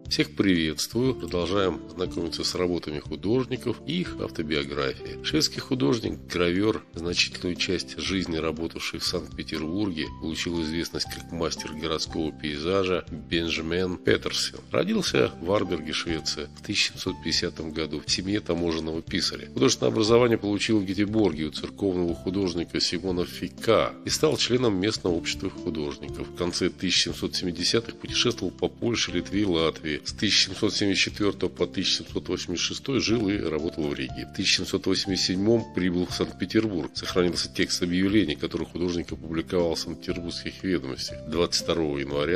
Всех приветствую. Продолжаем знакомиться с работами художников и их автобиографии. Шведский художник, гравер, значительную часть жизни работавший в Санкт-Петербурге, получил известность как мастер городского пейзажа Бенджамен Петерсен. Родился в Варберге, Швеция, в 1750 году в семье таможенного писаря. Художественное образование получил в Гетеборге у церковного художника Симона Фика и стал членом местного общества художников. В конце 1770-х путешествовал по Польше, Литве и Латвии. С 1774 по 1786 жил и работал в Риге. В 1787 прибыл в Санкт-Петербург. Сохранился текст объявлений, который художник опубликовал в Санкт-Петербургских ведомостях 22 января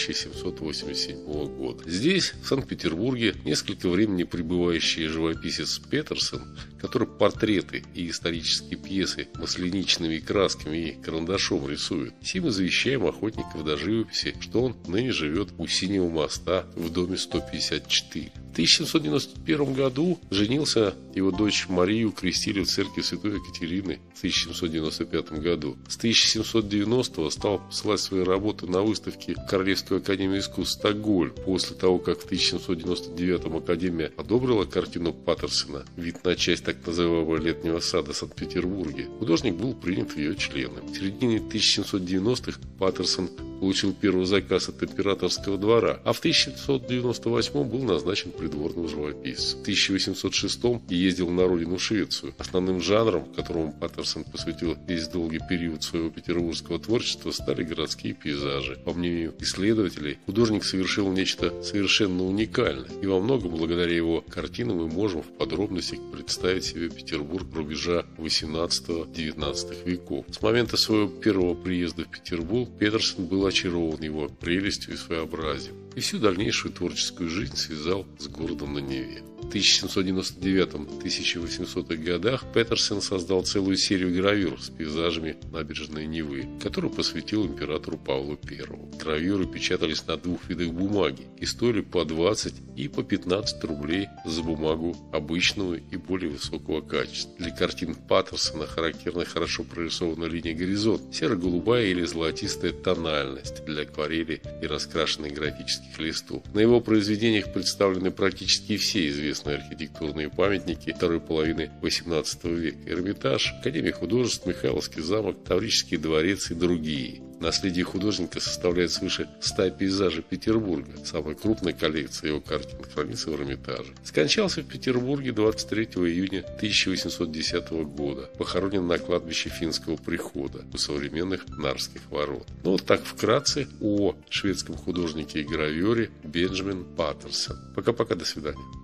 1787 года. Здесь, в Санкт-Петербурге, несколько времени пребывающий живописец Петерсен, который портреты и исторические пьесы масляничными красками и карандашом рисует, сим извещаем охотников до живописи, что он ныне живет у Синего моста в доме 154. В 1791 году женился, его дочь Марию крестили в церкви Святой Екатерины в 1795 году. С 1790 стал посылать свои работы на выставки в Королевскую академию искусств Стокгольм. После того, как в 1799 Академия одобрила картину Патерсена «Вид на часть так называемого летнего сада» в Санкт-Петербурге, художник был принят в ее члены. В середине 1790-х Патерсен получил первый заказ от императорского двора, а в 1798 был назначен придворным живописцем. В 1806 ездил на родину Швецию. Основным жанром, которому Патерсен посвятил весь долгий период своего петербургского творчества, стали городские пейзажи. По мнению исследователей, художник совершил нечто совершенно уникальное, и во многом благодаря его картинам мы можем в подробностях представить себе Петербург рубежа 18-19 веков. С момента своего первого приезда в Петербург Петерсен был очарован его прелестью и своеобразием, и всю дальнейшую творческую жизнь связал с городом на Неве. В 1799-1800 годах Петерсен создал целую серию гравюр с пейзажами набережной Невы, которую посвятил императору Павлу I. Гравюры печатались на двух видах бумаги и стоили по 20 и по 15 рублей за бумагу обычного и более высокого качества. Для картин Патерсена характерна хорошо прорисованная линия горизонта, серо-голубая или золотистая тональность для акварели и раскрашенных графических листов. На его произведениях представлены практически все известные архитектурные памятники второй половины XVIII века: Эрмитаж, Академия художеств, Михайловский замок, Таврический дворец и другие. Наследие художника составляет свыше 100 пейзажей Петербурга. Самая крупная коллекция его картин хранится в Эрмитаже. Скончался в Петербурге 23 июня 1810 года. Похоронен на кладбище Финского прихода у современных Нарвских ворот. Ну вот так вкратце о шведском художнике и гравере Бенджамен Патерсен. Пока-пока, до свидания.